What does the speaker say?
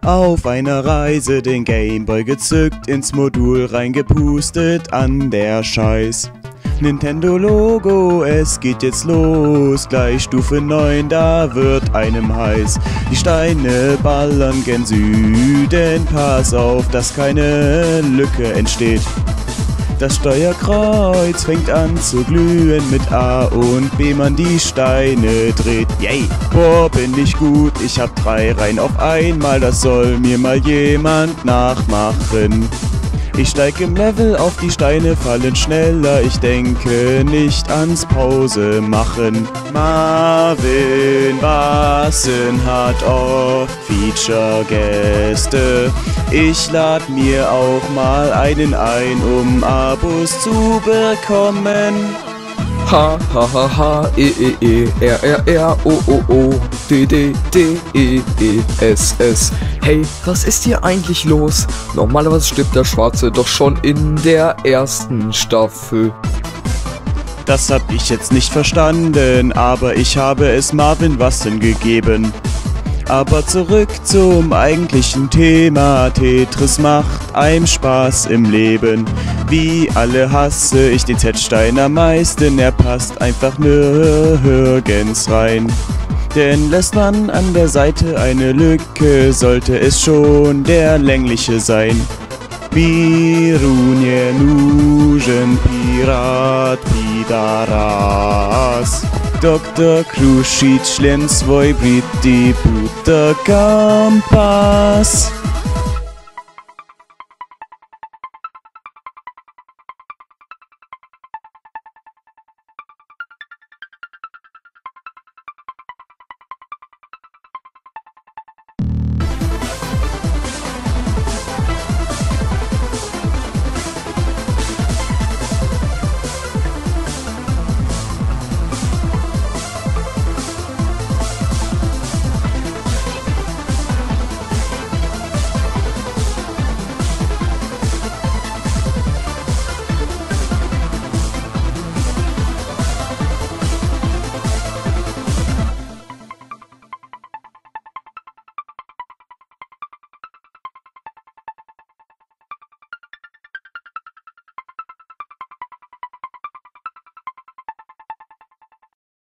Auf einer Reise den Gameboy gezückt, ins Modul reingepustet, an der Scheiß. Nintendo-Logo, es geht jetzt los, gleich Stufe 9, da wird einem heiß. Die Steine ballern gen Süden, pass auf, dass keine Lücke entsteht. Das Steuerkreuz fängt an zu glühen, mit A und B man die Steine dreht. Yay! Boah, bin ich gut, ich hab 3 Reihen auf einmal, das soll mir mal jemand nachmachen. Ich steig im Level auf, die Steine fallen schneller, ich denke nicht ans Pause machen. Marvin Bassen hat oft Feature-Gäste. Ich lad mir auch mal einen ein, um Abos zu bekommen. H, H, H, H, E, E, E, R, R, R, O, O, O, D, D, D, E, E, S, S. Hey, was ist hier eigentlich los? Normalerweise stirbt der Schwarze doch schon in der ersten Staffel. Das hab ich jetzt nicht verstanden, aber ich habe es Marvin Bassen gegeben. Aber zurück zum eigentlichen Thema. Tetris macht einem Spaß im Leben. Wie alle hasse ich den Z-Stein am meisten. Er passt einfach nirgends rein. Denn lässt man an der Seite eine Lücke, sollte es schon der längliche sein. Birunie Nujen Pirat Pidaras. Dr. Krušič len svoj briti puta kampas.